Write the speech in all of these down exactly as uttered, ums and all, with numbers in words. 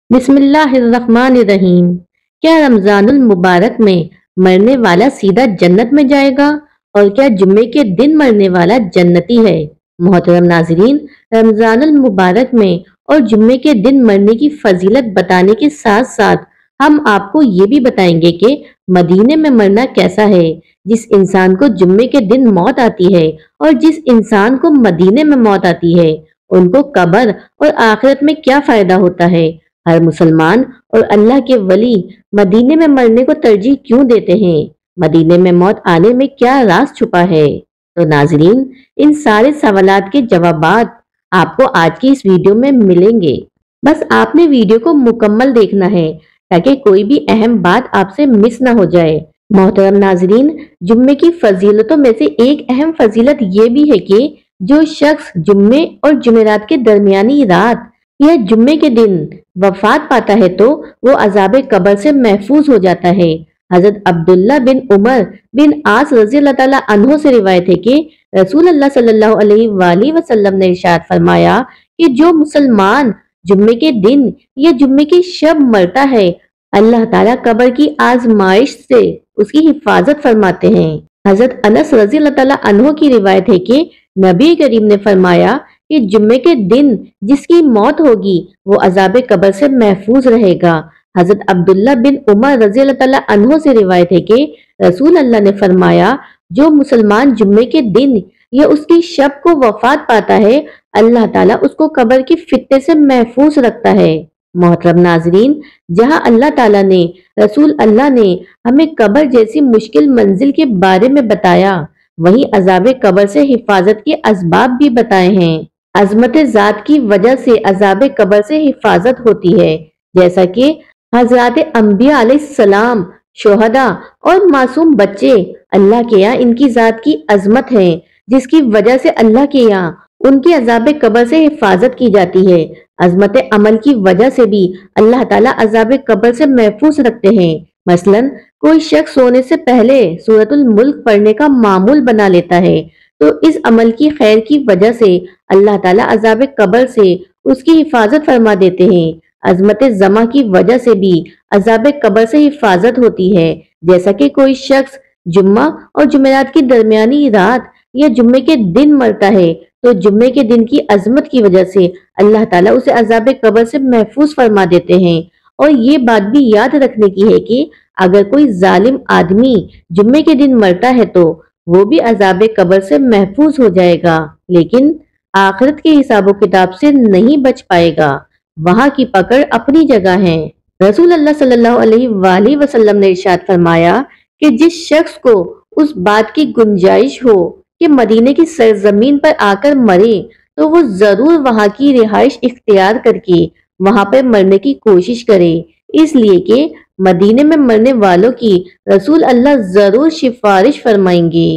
बिस्मिल्लाहिर्रहमानिर्रहीम। क्या रमजानुल मुबारक में मरने वाला सीधा जन्नत में जाएगा और क्या जुम्मे के दिन मरने वाला जन्नती है? मोहतरम नाजरीन, रमजानुल मुबारक में और जुम्मे के दिन मरने की फजीलत बताने के साथ साथ हम आपको ये भी बताएंगे कि मदीने में मरना कैसा है। जिस इंसान को जुम्मे के दिन मौत आती है और जिस इंसान को मदीने में मौत आती है, उनको कब्र और आखिरत में क्या फायदा होता है। हर मुसलमान और अल्लाह के वली मदीने में मरने को तरजीह क्यों देते हैं? मदीने में मौत आने में क्या राज छुपा है? तो नाजरीन, इन सारे सवालात के जवाबात आपको आज की इस वीडियो में मिलेंगे। बस आपने वीडियो को मुकम्मल देखना है ताकि कोई भी अहम बात आपसे मिस ना हो जाए। मोहतरम नाजरीन, जुम्मे की फजीलतों में से एक अहम फजीलत ये भी है कि जो शख्स जुम्मे और जुमेरात के दरमियानी रात या जुम्मे के दिन वफात पाता है तो वो अजाब कब्र से महफूज हो जाता है। हजरत अब्दुल्ला बिन उमर बिन आस रजी अल्लाह ताला अन्हो से रिवायत है कि रसूल अल्लाह सल्लल्लाहु अलैहि वसल्लम ने इरशाद फरमाया कि जो मुसलमान जुम्मे के दिन या जुम्मे की शब मरता है, अल्लाह ताला कब्र की आजमाइश से उसकी हिफाजत फरमाते हैं। हजरत अनस रजी अल्लाह ताला अन्हो की रिवायत है कि नबी करीम ने फरमाया कि जुम्मे के दिन जिसकी मौत होगी वो अजाब कब्र से महफूज रहेगा। हजरत अब्दुल्ला बिन उमर रजी अल्लाह ताला अन्हो से रिवायत है कि रसूल अल्लाह ने फरमाया, जो मुसलमान जुम्मे के दिन या उसकी शब को वफात पाता है, अल्लाह ताला उसको कब्र की फितने से महफूज रखता है। मोहतरम नाजरीन, जहाँ अल्लाह ताला ने रसूल अल्लाह ने हमें कब्र जैसी मुश्किल मंजिल के बारे में बताया, वहीं अजाब कब्र से हिफाजत के असबाब भी बताए हैं। अजमत जात की वजह से अजाब कब्र से हिफाजत होती है, जैसा कि हजरत अंबिया अलैहिस्सलाम, शोहदा और मासूम बच्चे अल्लाह के यहाँ इनकी जात की अजमत है, जिसकी वजह से अल्लाह के यहाँ उनकी अजाब कब्र से हिफाजत की जाती है। अजमत अमल की वजह से भी अल्लाह ताला अजाब कब्र से महफूज रखते हैं। मसलन कोई शख्स सोने से पहले सूरतुल मुल्क पढ़ने का मामूल बना लेता है, तो इस अमल की खैर की वजह से अल्लाह ताला अजाब कब्र से उसकी हिफाजत फरमा देते हैं। अजमत जमा की वजह से भी अजाब कब्र से हिफाजत होती है, जैसा कि कोई शख्स जुम्मा और जुमेरात की दरमियानी रात या जुम्मे के दिन मरता है, तो जुम्मे के दिन की अजमत की वजह से अल्लाह ताला उसे अजाब कब्र से महफूज फरमा देते हैं। और ये बात भी याद रखने की है कि अगर कोई जालिम आदमी जुम्मे के दिन मरता है तो वो भी अजाब कब्र से महफूज हो जाएगा, लेकिन आखिरत के हिसाबो किताब से नहीं बच पाएगा। वहां की पकड़ अपनी जगह है। रसूल अल्लाह सल्लल्लाहु अलैहि वसल्लम ने इरशाद फरमाया कि जिस शख्स को उस बात की गुंजाइश हो कि मदीने की सरजमीन पर आकर मरे, तो वो जरूर वहां की रिहाइश इख्तियार करके वहां पर मरने की कोशिश करे, इसलिए कि मदीने में मरने वालों की रसूल अल्लाह जरूर सिफारिश फरमाएंगे।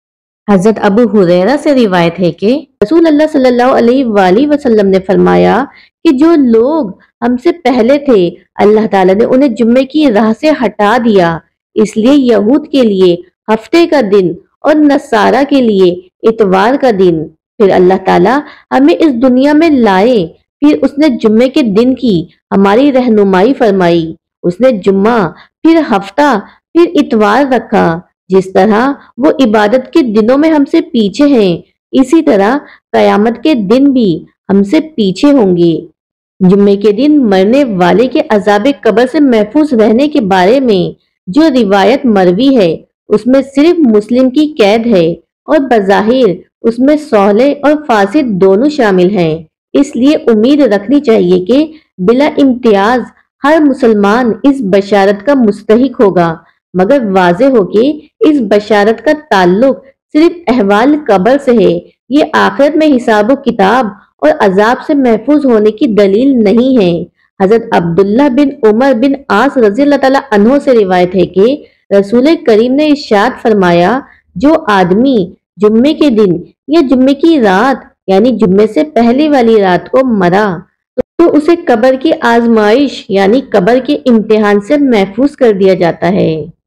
हजरत अबू हुरैरा से रिवायत है कि रसूल अल्लाह सल्लल्लाहु अलैहि वसल्लम ने फरमाया कि जो लोग हमसे पहले थे, अल्लाह ताला ने उन्हें जुम्मे की राह से हटा दिया, इसलिए यहूद के लिए हफ्ते का दिन और नसारा के लिए इतवार का दिन। फिर अल्लाह ताला हमें इस दुनिया में लाए, फिर उसने जुम्मे के दिन की हमारी रहनुमाई फरमाई। उसने जुम्मा, फिर हफ्ता, फिर इतवार रखा। जिस तरह वो इबादत के दिनों में हमसे पीछे हैं, इसी तरह कयामत के दिन भी हमसे पीछे होंगे। जुम्मे के दिन मरने वाले के अजाब कब्र से महफूज रहने के बारे में जो रिवायत मरवी है, उसमें सिर्फ मुस्लिम की कैद है और बज़ाहिर उसमें सौले और फासिद दोनों शामिल हैं। इसलिए उम्मीद रखनी चाहिए कि बिला इम्तियाज हर मुसलमान इस बशारत का मुस्तहिक होगा, मगर वाज़े हो कि इस बशारत का ताल्लुक सिर्फ अहवाल कब्र से है। ये आखिरत में हिसाब किताब और अजाब से महफूज होने की दलील नहीं है। हजरत अब्दुल्ला बिन उमर बिन आस रज़ी अल्लाह ताला अन्हो से रिवायत है कि रसूल करीम ने इरशाद फरमाया, जो आदमी जुम्मे के दिन या जुम्मे की रात यानी जुम्मे से पहले वाली रात को मरा, तो उसे कब्र की आजमाइश यानी कब्र के इम्तिहान से महफूज कर दिया जाता है।